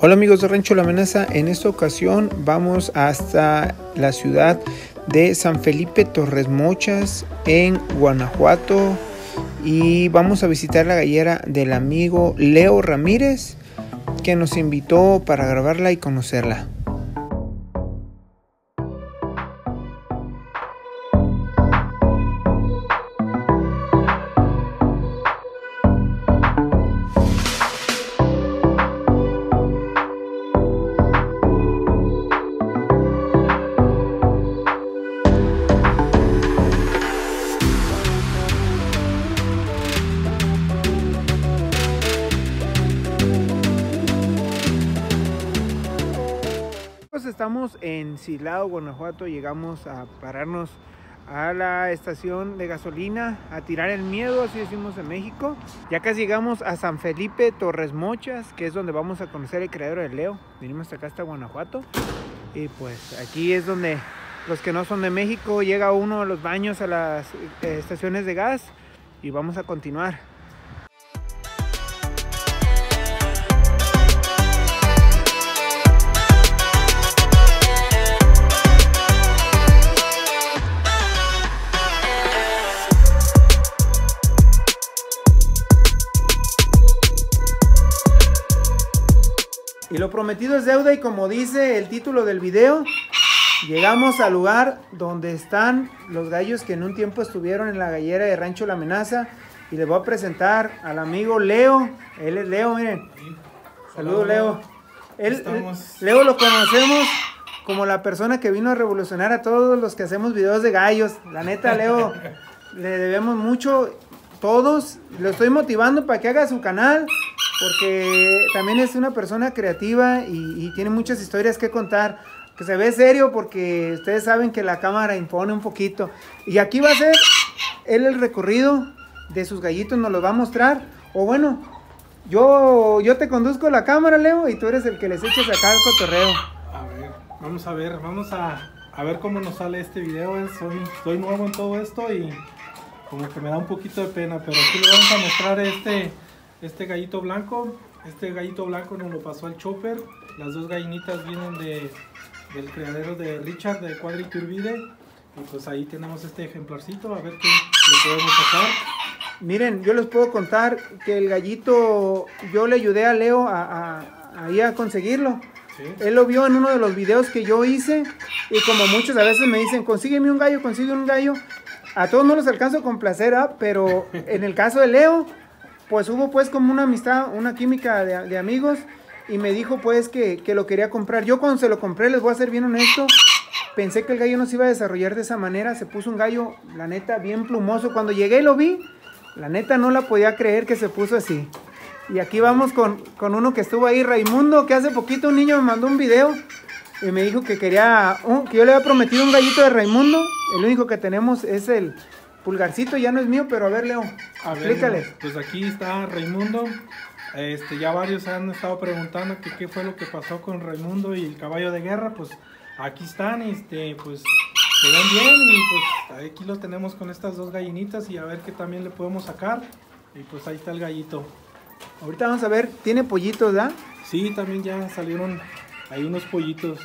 Hola amigos de Rancho La Amenaza, en esta ocasión vamos hasta la ciudad de San Felipe Torres Mochas en Guanajuato y vamos a visitar la gallera del amigo Leo Ramírez, que nos invitó para grabarla y conocerla. Estamos en Silao, Guanajuato. Llegamos a pararnos a la estación de gasolina a tirar el miedo, así decimos en México. Ya casi llegamos a San Felipe Torres Mochas, que es donde vamos a conocer el criadero de Leo. Vinimos hasta acá, hasta Guanajuato, y pues aquí es donde los que no son de México llega uno a los baños, a las estaciones de gas, y vamos a continuar. Y lo prometido es deuda, y como dice el título del video, llegamos al lugar donde están los gallos que en un tiempo estuvieron en la gallera de Rancho La Amenaza. Y les voy a presentar al amigo Leo. Él es Leo, miren. Saludos, Leo. Leo lo conocemos como la persona que vino a revolucionar a todos los que hacemos videos de gallos. La neta, Leo, le debemos mucho todos. Lo estoy motivando para que haga su canal, porque también es una persona creativa y tiene muchas historias que contar, que se ve serio porque ustedes saben que la cámara impone un poquito. Y aquí va a ser él el recorrido de sus gallitos, nos los va a mostrar. O bueno, yo te conduzco la cámara, Leo, y tú eres el que les echas acá el cotorreo. A ver, vamos a ver cómo nos sale este video. Soy nuevo en todo esto y como que me da un poquito de pena, pero aquí le vamos a mostrar este gallito blanco. Este gallito blanco nos lo pasó el Chopper. Las dos gallinitas vienen del criadero de Richard de Cuadra Iturbide. Y pues ahí tenemos este ejemplarcito, a ver qué le podemos sacar. Miren, yo les puedo contar que el gallito, yo le ayudé a Leo ahí a conseguirlo. ¿Sí? Él lo vio en uno de los videos que yo hice, y como muchos a veces me dicen, consígueme un gallo, consigue un gallo. A todos no los alcanzo a complacer, pero en el caso de Leo, pues hubo pues como una amistad, una química de amigos, y me dijo pues que lo quería comprar. Yo cuando se lo compré, les voy a ser bien honesto, pensé que el gallo no se iba a desarrollar de esa manera. Se puso un gallo, la neta, bien plumoso. Cuando llegué y lo vi, la neta no la podía creer que se puso así. Y aquí vamos con uno que estuvo ahí, Raimundo, que hace poquito un niño me mandó un video y me dijo que quería, que yo le había prometido un gallito de Raimundo. El único que tenemos es el Pulgarcito, ya no es mío, pero a ver, Leo, explícale. Pues aquí está Raimundo. Ya varios han estado preguntando que qué fue lo que pasó con Raimundo y el caballo de guerra. Pues aquí están, pues se ven bien, y pues aquí lo tenemos con estas dos gallinitas, y a ver qué también le podemos sacar. Y pues ahí está el gallito. Ahorita vamos a ver, ¿tiene pollitos, da? Sí, también ya salieron ahí unos pollitos.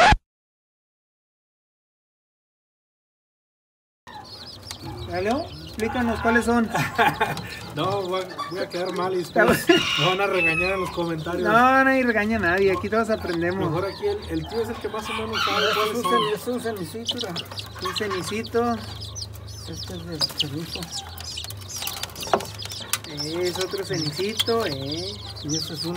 Leo, explícanos cuáles son. No, voy a quedar mal y ustedes me van a regañar en los comentarios. No, nadie regaña a nadie, aquí todos aprendemos. Mejor aquí el tío es el que más o menos sabe cuáles son. Es un cenicito, un cenicito. Este es del cenizo. Es otro cenicito, Y este es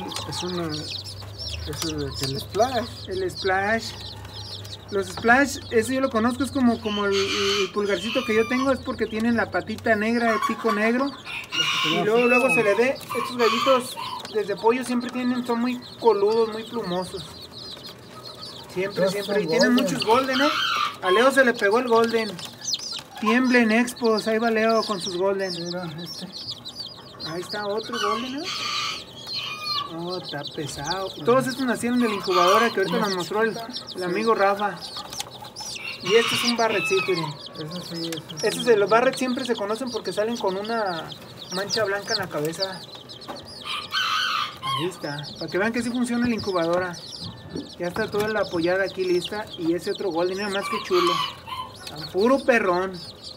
el splash. El splash. Los splash, ese yo lo conozco, es como el pulgarcito que yo tengo, es porque tienen la patita negra, el pico negro. Y luego se le ve, estos gallitos desde pollo siempre son muy coludos, muy plumosos. Siempre. Y tienen muchos golden, A Leo se le pegó el golden. Tiemblen Expos, ahí va Leo con sus golden. Mira, ahí está otro golden, Oh, está pesado. Todos estos nacieron de la incubadora que ahorita nos mostró el amigo Rafa. Y este es un barretcito, miren. Los barrets siempre se conocen porque salen con una mancha blanca en la cabeza. Ahí está, para que vean que sí funciona la incubadora. Ya está toda la apoyada aquí lista. Y ese otro golden, mira más que chulo. Tan puro perrón.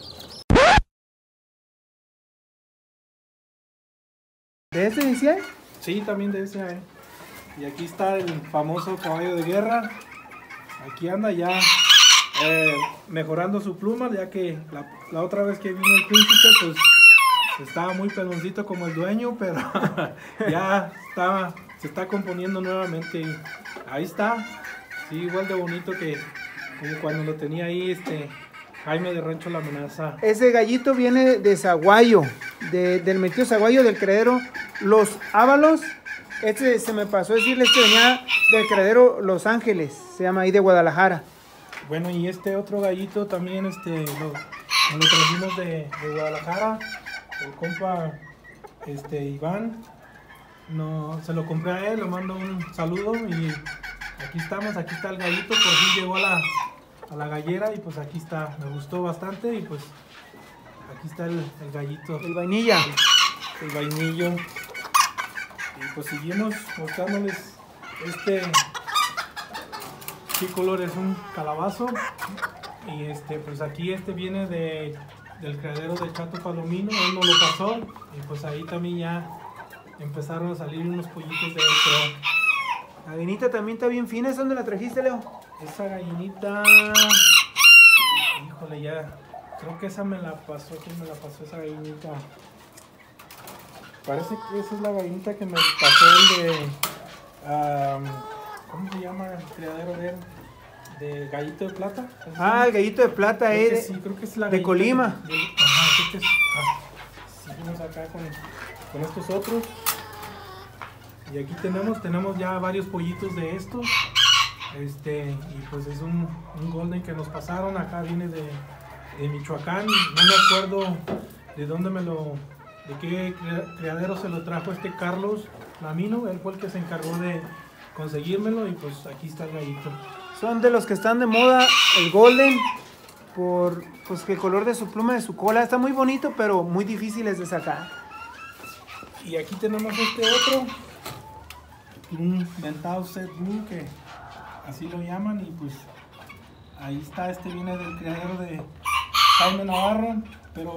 ¿De ese decía? Sí, también de ese. Y aquí está el famoso caballo de guerra. Aquí anda ya mejorando su pluma, ya que la otra vez que vino el príncipe, pues estaba muy peloncito como el dueño, pero ya se está componiendo nuevamente. Ahí está, sí, igual de bonito que como cuando lo tenía ahí Jaime de Rancho La Amenaza. Ese gallito viene de Zaguayo, del metido Zaguayo, del criadero Los Ábalos. Se me pasó decirles que venía del criadero Los Ángeles, se llama ahí, de Guadalajara. Bueno, y este otro gallito también lo trajimos de Guadalajara, el compa Iván. No, se lo compré a él, le mando un saludo y aquí estamos, aquí está el gallito, por fin llegó a la gallera y pues aquí está, me gustó bastante y pues aquí está el gallito. El vainilla. El vainillo. Y pues seguimos mostrándoles ¿qué color es? Un calabazo. Y pues aquí viene del criadero de Chato Palomino, él nos lo pasó y pues ahí también ya empezaron a salir unos pollitos de él, pero la gallinita también está bien fina. ¿Es dónde la trajiste, Leo? esa gallinita, híjole, ya creo que esa me la pasó. ¿Quién me la pasó esa gallinita? Parece que esa es la gallinita que me pasó el de ¿cómo se llama el criadero de él? De Gallito de Plata. Ah, el Gallito de Plata es sí, creo que es la de Colima. Ajá, creo que seguimos acá con estos otros. Y aquí tenemos ya varios pollitos de estos. Y pues es un golden que nos pasaron. Acá viene de Michoacán. No me acuerdo de dónde de qué criadero se lo trajo Carlos Lamino. Él fue el que se encargó de conseguírmelo y pues aquí está el gallito. Son de los que están de moda, el golden, por pues que el color de su pluma, de su cola, está muy bonito, pero muy difíciles de sacar. Y aquí tenemos otro, un Ventado Set Blue, que así lo llaman, y pues ahí está, viene del criadero de Jaime Navarro, pero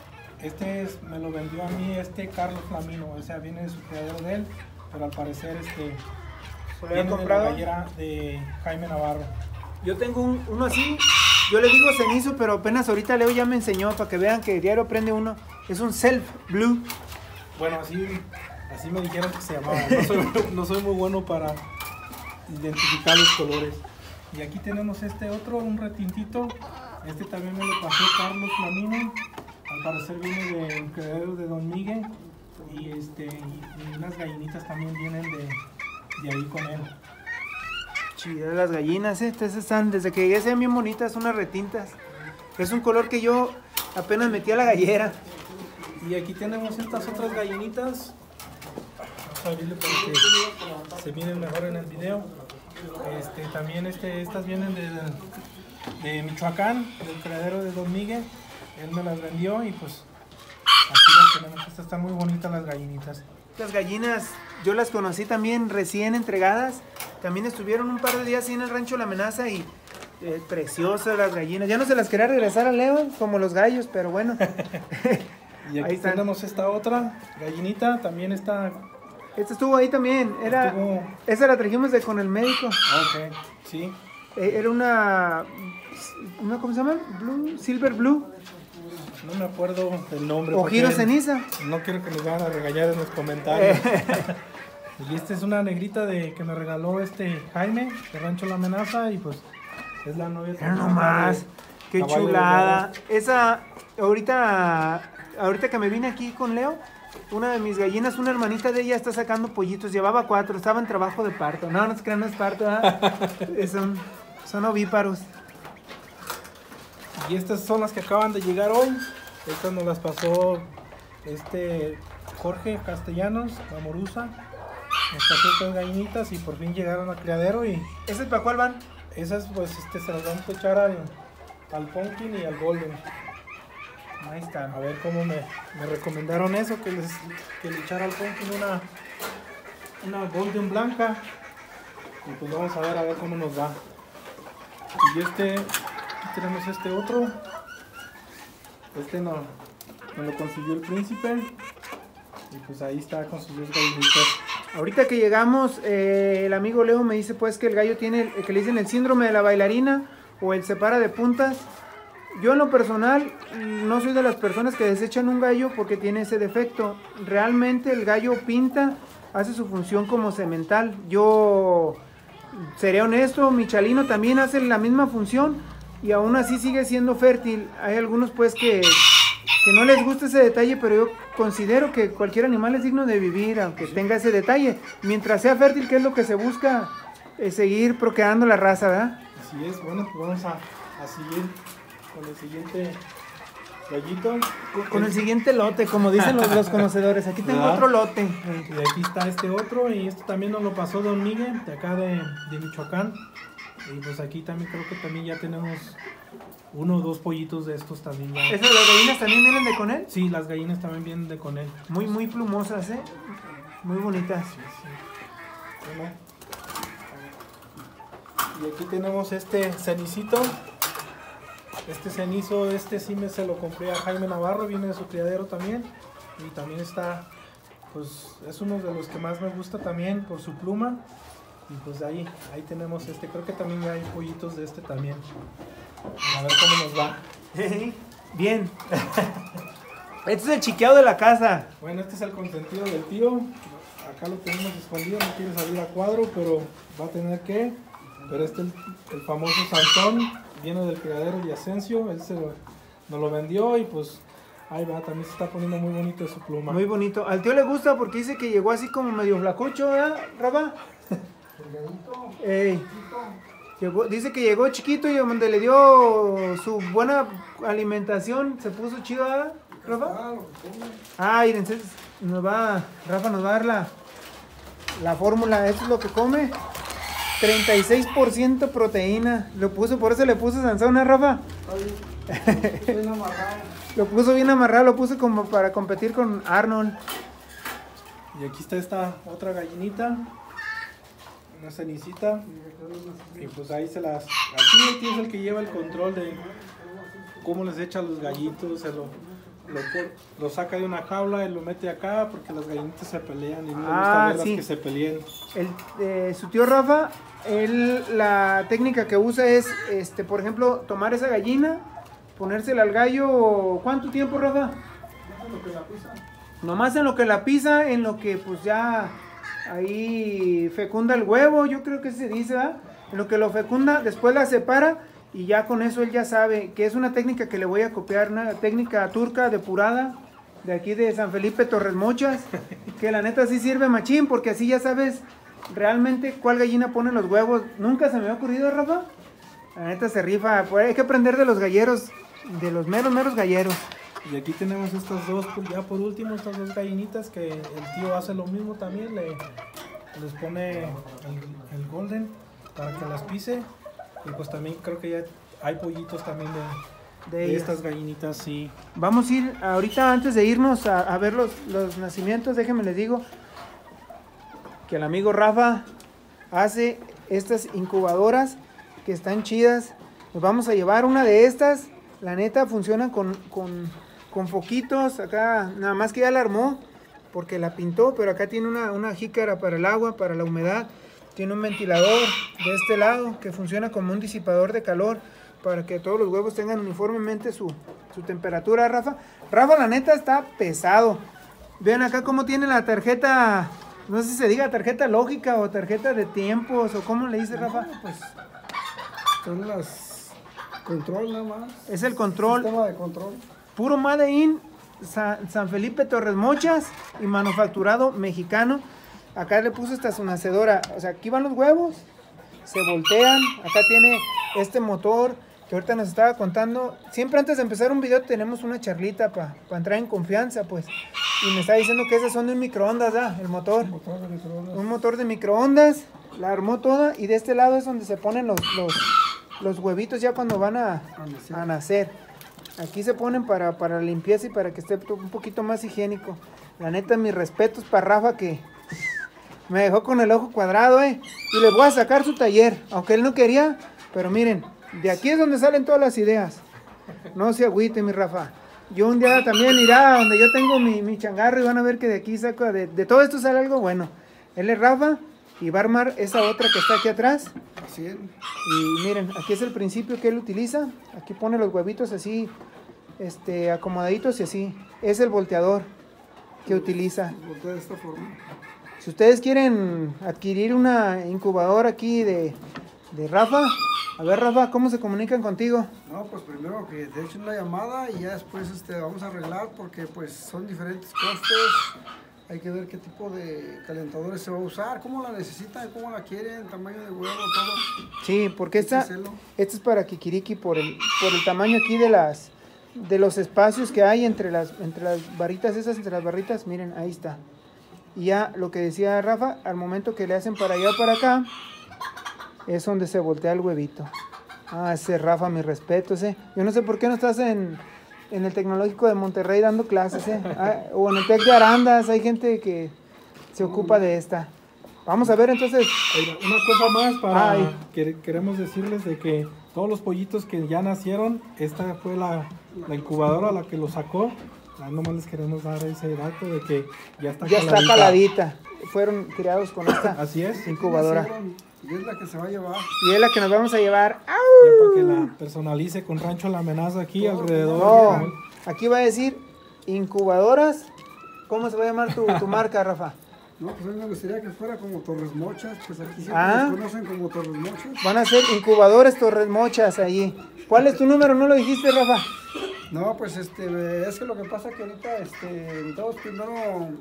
me lo vendió a mí Carlos Lamino, o sea, viene de su criadero de él, pero al parecer viene de la gallera de Jaime Navarro. Yo tengo uno así, yo le digo cenizo, pero apenas ahorita Leo ya me enseñó para que vean que diario aprende uno. Es un Self Blue. Bueno, así me dijeron que se llamaba. No soy muy bueno para identificar los colores. Y aquí tenemos otro, un retintito. También me lo pasó Carlos Lamino. Al parecer viene del criadero de Don Miguel. Y unas gallinitas también vienen de ahí con él. Chidas las gallinas, estas están, desde que llegué se ven bien bonitas, unas retintas. Es un color que yo apenas metí a la gallera. Y aquí tenemos estas otras gallinitas. Vamos a abrirle para que se miren mejor en el video. También estas vienen de Michoacán, del criadero de Don Miguel. Él me las vendió y pues aquí las tenemos. Estas están muy bonitas las gallinitas. Las gallinas, yo las conocí también recién entregadas. También estuvieron un par de días en el Rancho La Amenaza y preciosas las gallinas. Ya no se las quería regresar a Leo, como los gallos, pero bueno. Y aquí tenemos esta otra gallinita, también está. Esta estuvo ahí también, esa la trajimos con el médico. Ok, sí. Era una, ¿cómo se llama? Silver Blue. No me acuerdo del nombre. O Giro Ceniza. No quiero que nos vayan a regañar en los comentarios. Y esta es una negrita que me regaló Jaime, de Rancho La Amenaza, y pues es la novia. Pero nomás, qué chulada. Esa, ahorita que me vine aquí con Leo, una de mis gallinas, una hermanita de ella está sacando pollitos, llevaba 4, estaba en trabajo de parto. No se crean, no es parto, son ovíparos. Y estas son las que acaban de llegar hoy. Estas nos las pasó Jorge Castellanos, Mamorusa. Nos pasó estas gallinitas y por fin llegaron al criadero. Y ¿esas para cuál van? Esas pues se las vamos a echar al Pumpkin y al Golden. Ahí está. A ver cómo me recomendaron eso, que le echara al Pumpkin una golden blanca. Y pues vamos a ver cómo nos va. Y aquí tenemos este otro. Nos lo consiguió el príncipe. Y pues ahí está con sus 2 gallinitas. Ahorita que llegamos, el amigo Leo me dice pues que el gallo tiene, que le dicen el síndrome de la bailarina o el separa de puntas. Yo en lo personal no soy de las personas que desechan un gallo porque tiene ese defecto. Realmente el gallo pinta, hace su función como semental. Yo seré honesto, mi chalino también hace la misma función y aún así sigue siendo fértil. Hay algunos pues que no les gusta ese detalle, pero yo considero que cualquier animal es digno de vivir, aunque tenga ese detalle. Mientras sea fértil, que es lo que se busca, seguir procreando la raza, ¿verdad? Así es. Bueno, pues vamos a seguir con el siguiente gallito. Con el siguiente lote, como dicen los conocedores. Aquí tengo otro lote. Y aquí está este otro, y este también nos lo pasó Don Miguel, de acá de Michoacán. Y pues aquí también creo que también ya tenemos 1 o 2 pollitos de estos también ya. ¿Esas las gallinas también vienen de Conel? Sí, las gallinas también vienen de Conel. Muy plumosas, muy bonitas. Sí. Bueno. Y aquí tenemos este cenicito. Este cenizo, sí se lo compré a Jaime Navarro, viene de su criadero también. Y también está, pues es uno de los que más me gusta también por su pluma. Y pues ahí tenemos creo que también ya hay pollitos de este también. A ver cómo nos va. Bien. Este es el chiqueado de la casa. Bueno, este es el consentido del tío. Acá lo tenemos escondido, no quiere salir a cuadro, pero va a tener que. Pero el famoso Santón, viene del criadero de Asensio. Él nos lo vendió y pues ahí va, también se está poniendo muy bonito de su pluma. Muy bonito. Al tío le gusta porque dice que llegó así como medio flacucho, ¿verdad, Rafa? Dice que llegó chiquito y donde le dio su buena alimentación se puso chido, ¿verdad, Rafa? Miren, Rafa nos va a dar la fórmula. Esto es lo que come. 36% proteína. Por eso le puso Sansón, ¿eh, Rafa? Bien amarrado. Lo puso bien amarrado, lo puso como para competir con Arnold. Y aquí está esta otra gallinita. Una cenicita. Y pues ahí aquí el tío es el que lleva el control de cómo les echa los gallitos. Lo saca de una jaula y lo mete acá porque las gallinitas se pelean y no le gusta verlas que se peleen. Su tío Rafa, la técnica que usa es, por ejemplo, tomar esa gallina, ponérsela al gallo. ¿Cuánto tiempo, Rafa? En lo que la pisa. Nomás en lo que la pisa, en lo que pues ya ahí fecunda el huevo, yo creo que se dice, ¿verdad? En lo que lo fecunda, después la separa y ya con eso él ya sabe que es una técnica que le voy a copiar, una técnica turca depurada de aquí de San Felipe Torres Mochas, que la neta sí sirve machín, porque así ya sabes realmente cuál gallina pone los huevos. Nunca se me ha ocurrido, Rafa. La neta se rifa, pues hay que aprender de los galleros, de los meros galleros. Y aquí tenemos estas dos, ya por último, estas 2 gallinitas que el tío hace lo mismo también, les pone el golden para que las pise. Y pues también creo que ya hay pollitos también de estas gallinitas, sí. Vamos a ir, ahorita antes de irnos a ver los nacimientos, déjenme les digo que el amigo Rafa hace estas incubadoras que están chidas. Nos vamos a llevar una de estas, la neta funciona con foquitos, acá nada más que ya la armó porque la pintó, pero acá tiene una jícara para el agua, para la humedad. Tiene un ventilador de este lado que funciona como un disipador de calor para que todos los huevos tengan uniformemente su temperatura, Rafa. Rafa, la neta, está pesado. Vean acá cómo tiene la tarjeta, no sé si se diga tarjeta lógica o tarjeta de tiempos o cómo le dice, Rafa. Pues son las control nada más. Es el control. Sistema de control. Puro Made in San Felipe Torres Mochas y manufacturado mexicano. Acá le puso esta su nacedora, o sea, aquí van los huevos, se voltean, acá tiene este motor que ahorita nos estaba contando. Siempre antes de empezar un video tenemos una charlita para entrar en confianza, pues. Y me está diciendo que esas son de un microondas, el motor. Un motor de microondas, la armó toda y de este lado es donde se ponen los huevitos ya cuando van a nacer. Aquí se ponen para la limpieza y para que esté un poquito más higiénico. La neta, mis respetos para Rafa que Me dejó con el ojo cuadrado, Y les voy a sacar su taller, aunque él no quería. Pero miren, de aquí es donde salen todas las ideas. No se agüite, mi Rafa. Yo un día también irá donde yo tengo mi changarro y van a ver que de aquí saco, de todo esto sale algo bueno. Él es Rafa y va a armar esa otra que está aquí atrás. Así es. Y miren, aquí es el principio que él utiliza. Aquí pone los huevitos así, acomodaditos y así. Es el volteador que utiliza. Voltea de esta forma. Si ustedes quieren adquirir una incubadora aquí de Rafa, a ver Rafa, ¿cómo se comunican contigo? No, pues primero que te echen una llamada y ya después vamos a arreglar porque pues son diferentes costos. Hay que ver qué tipo de calentadores se va a usar, cómo la necesitan, cómo la quieren, tamaño de huevo, todo. Sí, porque esta es para Kikiriki por el tamaño aquí de los espacios que hay entre las barritas esas, entre las barritas, miren, ahí está. Y ya lo que decía Rafa, al momento que le hacen para allá o para acá, es donde se voltea el huevito. Ah, ese Rafa, mi respeto, ese. Yo no sé por qué no estás en el Tecnológico de Monterrey dando clases, o en el TEC de Arandas, hay gente que se ocupa de esta. Vamos a ver entonces. Oiga, una cosa más para que queremos decirles de que todos los pollitos que ya nacieron, esta fue la incubadora la que lo sacó. Nomás les queremos dar ese dato de que ya está caladita. Fueron criados con esta Así es. incubadora. Y es la que se va a llevar. Y es la que nos vamos a llevar. Ya para que la personalice con Rancho La Amenaza aquí alrededor. No, aquí va a decir incubadoras. ¿Cómo se va a llamar tu marca, Rafa? No, pues a mí me gustaría que fuera como Torres Mochas, pues aquí siempre nos conocen como Torres Mochas. Van a ser incubadores Torres Mochas allí. ¿Cuál es tu número? ¿No lo dijiste, Rafa? No, pues es que lo que pasa que ahorita, todos primero...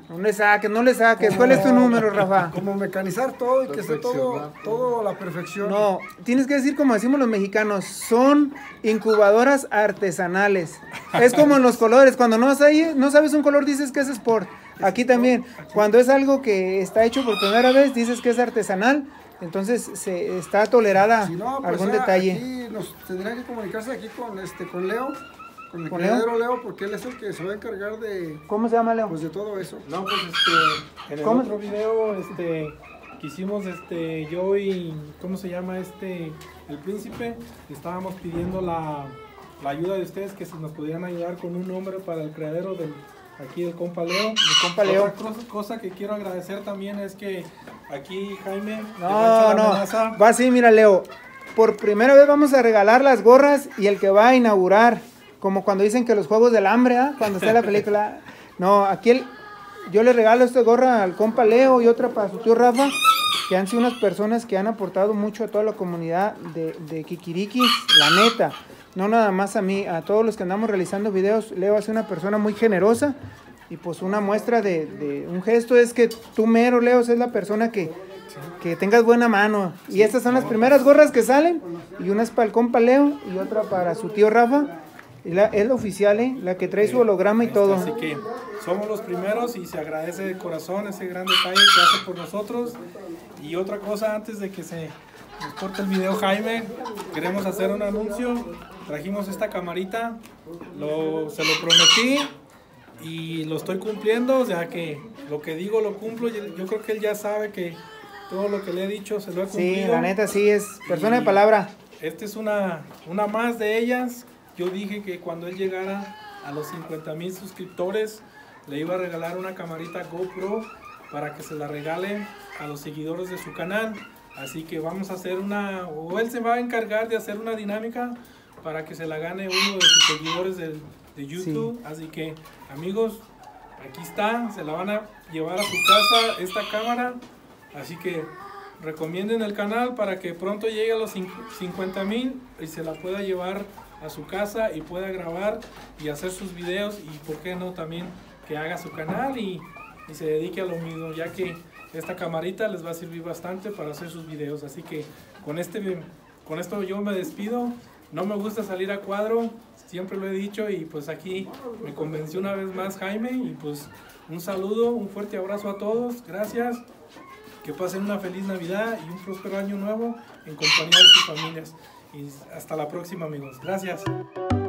No le saques. ¿Cuál es tu número, Rafa? Como mecanizar todo y que esté todo a la perfección. No, tienes que decir como decimos los mexicanos, son incubadoras artesanales. Es como en los colores, cuando no sabes un color dices que es sport. Aquí también, cuando es algo que está hecho por primera vez, dices que es artesanal. Entonces está tolerada si no, pues algún detalle. Aquí nos tendrían que comunicarse aquí con Leo. Con el criadero Leo, porque él es el que se va a encargar de... ¿Cómo se llama, Leo? Pues de todo eso. No, pues en el otro video, que hicimos, yo y, ¿cómo se llama el príncipe? Estábamos pidiendo la ayuda de ustedes, que si nos pudieran ayudar con un nombre para el criadero aquí del compa Leo. Otra cosa que quiero agradecer también es que aquí Jaime... Va así, mira, Leo. Por primera vez vamos a regalar las gorras y el que va a inaugurar... Como cuando dicen que los Juegos del Hambre, cuando está la película. No, aquí yo le regalo esta gorra al compa Leo y otra para su tío Rafa, que han sido unas personas que han aportado mucho a toda la comunidad de Kikirikis, la neta. No nada más a mí, a todos los que andamos realizando videos. Leo es una persona muy generosa y pues una muestra de un gesto es que tú mero, Leo, es la persona que tengas buena mano. Y estas son las primeras gorras que salen y una es para el compa Leo y otra para su tío Rafa. Es la oficial, la que trae su holograma y todo. Así que somos los primeros y se agradece de corazón ese gran detalle que hace por nosotros. Y otra cosa, antes de que se nos corte el video, Jaime, queremos hacer un anuncio. Trajimos esta camarita, se lo prometí y lo estoy cumpliendo, o sea que lo que digo lo cumplo. Yo creo que él ya sabe que todo lo que le he dicho se lo he cumplido. Sí, la neta sí, es persona de palabra. Esta es una más de ellas. Yo dije que cuando él llegara a los 50,000 suscriptores, le iba a regalar una camarita GoPro para que se la regale a los seguidores de su canal. Así que vamos a hacer o él se va a encargar de hacer una dinámica para que se la gane uno de sus seguidores de YouTube. Sí. Así que, amigos, aquí está, se la van a llevar a su casa esta cámara. Así que recomienden el canal para que pronto llegue a los 50,000 y se la pueda llevar a su casa y pueda grabar y hacer sus videos, y por qué no también que haga su canal y se dedique a lo mismo, ya que esta camarita les va a servir bastante para hacer sus videos. Así que con esto yo me despido. No me gusta salir a cuadro, siempre lo he dicho, y pues aquí me convenció una vez más Jaime. Y pues un saludo, un fuerte abrazo a todos, gracias, que pasen una feliz Navidad y un próspero año nuevo en compañía de sus familias. Y hasta la próxima, amigos. Gracias.